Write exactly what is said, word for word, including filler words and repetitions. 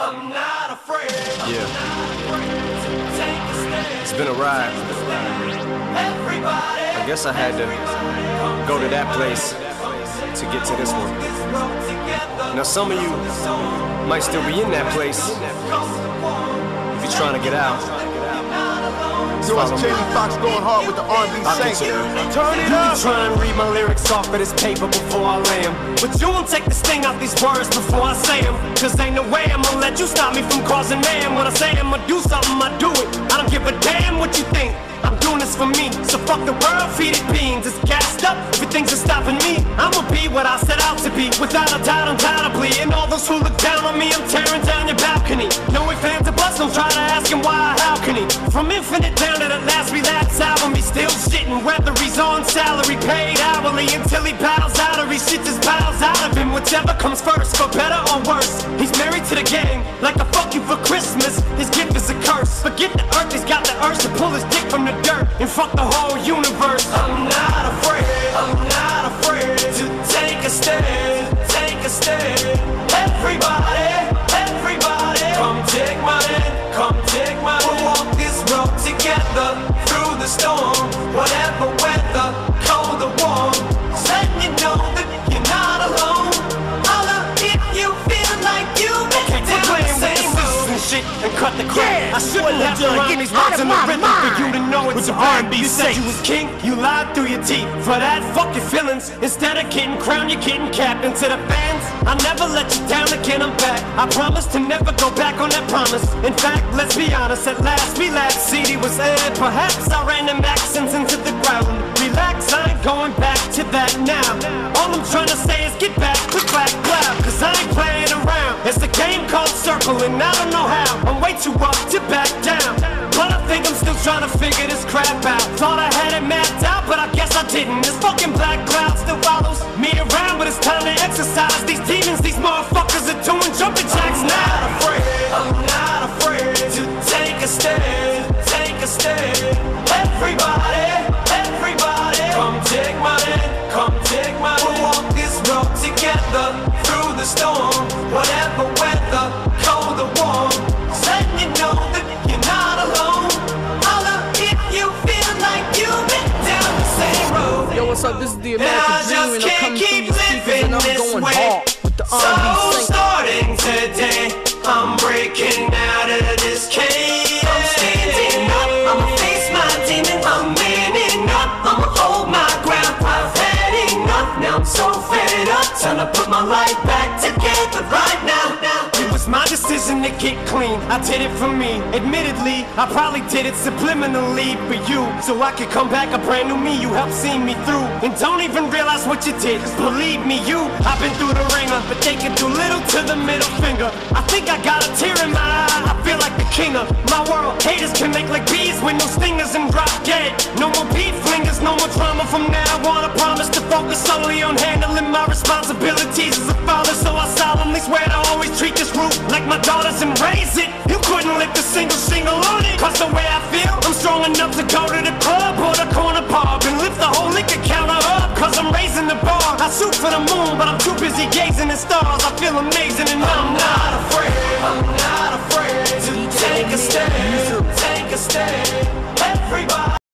I'm not afraid. Yeah. Take a stand. It's been a ride. Everybody. I guess I had to go to that place to get to this one. Now some of you might still be in that place if you're trying to get out. Yo, it's Jamie Foxx going hard with the R and B Saints. Turn it up! You try and read my lyrics off of this paper before I lay them, but you won't take the sting out these words before I say them. Cause ain't no way I'ma let you stop me from causing mayhem. When I say I'ma do something, I do it. I don't give a damn what you think. I'm doing this for me, so fuck the world, feed it beans. It's gassed up, everything's just stopping me. I'ma be what I set out to be, without a doubt, undoubtedly. And all those who look down on me, I'm tearing down your balcony. No ifs, ands, or buts, don't try to ask him why or how can he. From Infinite down to the last relapse album, he's still shitting. Whether he's on salary, paid hourly, until he bows out or he shits his bowels out of him. Whichever comes first, for better or worse. He's married to the game, like a fuck you for Christmas. His gift is a curse. Forget the earth, he's got the urge to pull his dick from the dirt and fuck the whole universe. I'm not afraid, I'm not afraid to take a stand, take a stand. Everybody, everybody, come take my hand, come take my hand. We'll walk this road together through the storm, whatever weather, cold or warm. Just letting you know that you're not alone. Holla if you feel like you've been down the same road and shit and cut the crap. Yeah, I shouldn't have to rhyme these words in the rhythm for you to know it's a R and B. You said you was king, you lied through your teeth. For that, fuck your feelings. Instead of getting crowned, you're getting capped. And to the fans, I'll never let you down again, I'm back. I promise to never go back on that promise. In fact, let's be honest, at last we laughed. C D was aired, perhaps I ran them accents into the ground. Relax, I ain't going back to that now. All I'm trying to say is get back, click back, clap. Cause I ain't playing around. It's a game called Circle and I don't know how. I'm way too up to back down, but I think I'm still trying to figure this crap out. Thought I had it mapped out, but I guess I didn't. This fucking black cloud still follows me around, but it's time to exercise these demons. These motherfuckers are doing jumping jacks now. I'm not afraid, I'm not afraid to take a stand, take a stand. Everybody, everybody, come take my hand, come take my hand. We'll walk this road together through the storm, whatever weather, cold or warm. Just letting you know that you're not alone. Holla if you feel like you've been down the same road. Yo, what's up? This is the American Dream, and I'm coming through your speakers, and I'm going hard with the R and B So Saints. starting today, I'm breaking out of this cage. I'm standing up, I'ma face my demon. I'm manning up, I'ma hold my ground. I've had enough, now I'm so fed up. Time to put my life back together right now. It was my decision to get clean, I did it for me. Admittedly, I probably did it subliminally for you, so I could come back a brand new me. You helped see me through, and don't even realize what you did. Cause believe me, you, I've been through the ringer, but they can do little to the middle finger. I think I got a tear in my eye, I feel like the king of my world. Haters can make like bees with no stingers and drop dead. No more beef flingers, no more drama from now on. I promise to focus solely on handling my responsibilities as a father. So I solemnly swear to always treat this roof like my daughters and raise it. You couldn't lift a single shingle on it. Cause the way I feel, I'm strong enough to go to the club or the corner pub and lift the whole liquor counter up. Cause I'm raising the bar. I shoot for the moon, but I'm too busy gazing at stars. I feel amazing and I'm